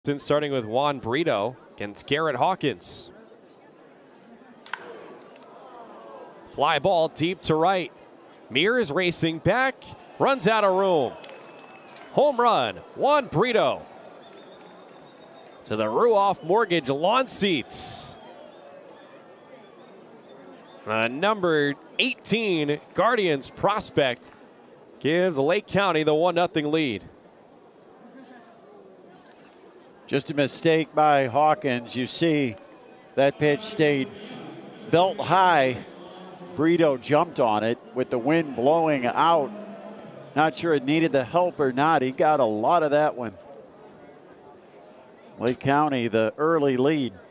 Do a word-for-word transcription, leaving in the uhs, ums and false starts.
Since starting with Juan Brito against Garrett Hawkins. Fly ball deep to right. Mir is racing back, runs out of room. Home run, Juan Brito. To the Ruoff Mortgage lawn seats. The number eighteen Guardians prospect gives Lake County the one nothing lead. Just a mistake by Hawkins. You see that pitch stayed belt high. Brito jumped on it with the wind blowing out. Not sure it needed the help or not. He got a lot of that one. Lake County, the early lead.